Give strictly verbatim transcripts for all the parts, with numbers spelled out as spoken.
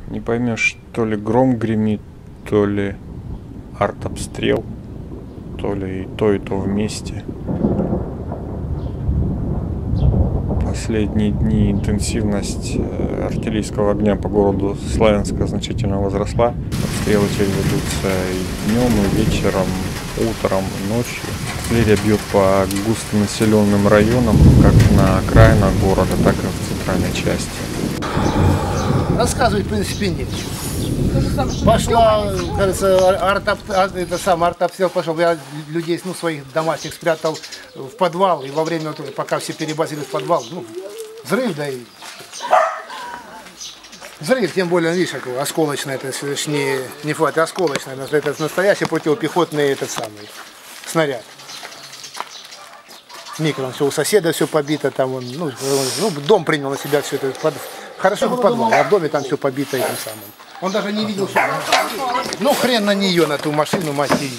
Не поймешь, то ли гром гремит, то ли артобстрел, то ли и то, и то вместе. Последние дни интенсивность артиллерийского огня по городу Славянска значительно возросла. Обстрелы теперь ведутся и днем, и вечером, утром, и ночью. Артиллерия бьет по густонаселенным районам, как на окраинах города, так и в центральной части. Рассказывать, в принципе, нечего. Пошла, кажется, арт, это сам артобстрел пошел. Я людей, ну, своих домашних спрятал в подвал. И во время, пока все перебазили в подвал, ну, взрыв, да и... Взрыв, тем более, видишь, осколочный, это не, не флот, а осколочный. Это настоящий противопехотный этот самый снаряд. Микрон, все у соседа все побито, там он, ну, ну, дом принял на себя все это. Хорошо в подвале, а в доме там все побито этим самым. Он даже не видел, что... Ну, хрен на нее, на ту машину, мать ее.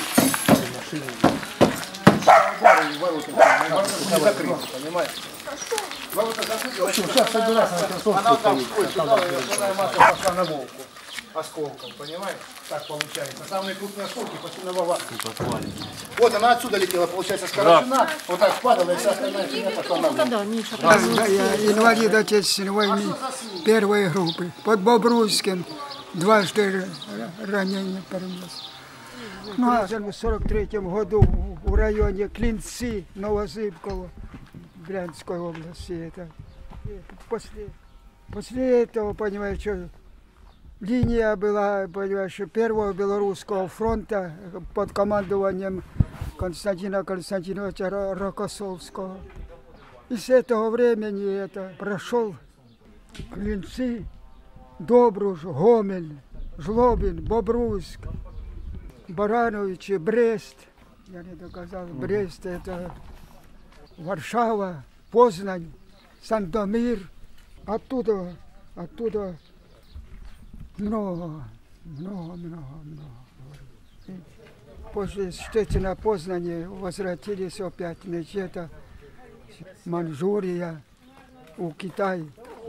Не закрыто, понимаешь? Сейчас собираться на Херсонскую стоит. Масса пошла на Волку. Осколком, понимаешь? Так получается. Самые крупные осколки пошли на Воватку. Вот она отсюда летела, получается, с Карачуна. Вот так падала, и вся остальная фигня пошла на Волку. Да, я инвалид Отечественной войны первой группы. Под Бобруйским дважды ранение перенес. Ну, а в сорок третьем году в районе Клинцы, Новозыбково, Брянской области. Это. После, после этого, понимаешь, что линия была, понимаешь, первого Белорусского фронта под командованием Константина Константиновича Рокоссовского. И с этого времени это прошел Клинцы, Добруж, Гомель, Жлобин, Бобруйск, Барановичи, Брест. Я не доказал, Брест это Варшава, Познань, Сандомир. Оттуда, оттуда много, много, много, много. После Штеттина, Познани возвратились опять, значит, это Манчжурия, у Китая.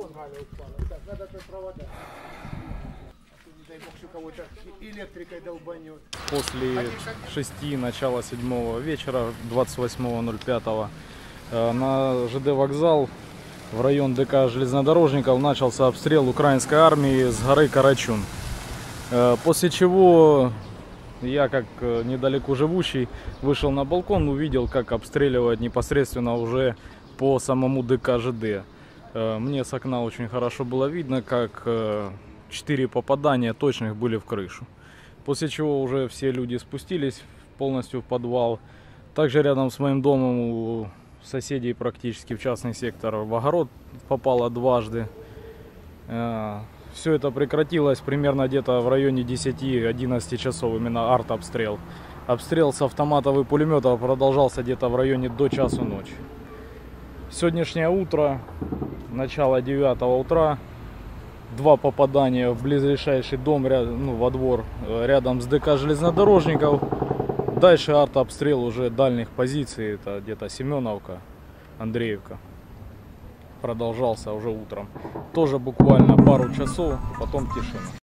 После шести, начала седьмого вечера, двадцать восьмого ноль пятого, на ЖД вокзал в район ДК железнодорожников начался обстрел украинской армии с горы Карачун. После чего я, как недалеко живущий, вышел на балкон, увидел, как обстреливают непосредственно уже по самому ДК ЖД. Мне с окна очень хорошо было видно, как четыре попадания точных были в крышу. После чего уже все люди спустились полностью в подвал. Также рядом с моим домом у соседей практически в частный сектор в огород попало дважды. Все это прекратилось примерно где-то в районе десяти-одиннадцати часов, именно артобстрел. Обстрел с автоматов и пулеметов продолжался где-то в районе до часу ночи. Сегодняшнее утро, начало девятого утра, два попадания в близлежащий дом, ну, во двор, рядом с ДК железнодорожников. Дальше артобстрел уже дальних позиций, это где-то Семеновка, Андреевка. Продолжался уже утром. Тоже буквально пару часов, потом тишина.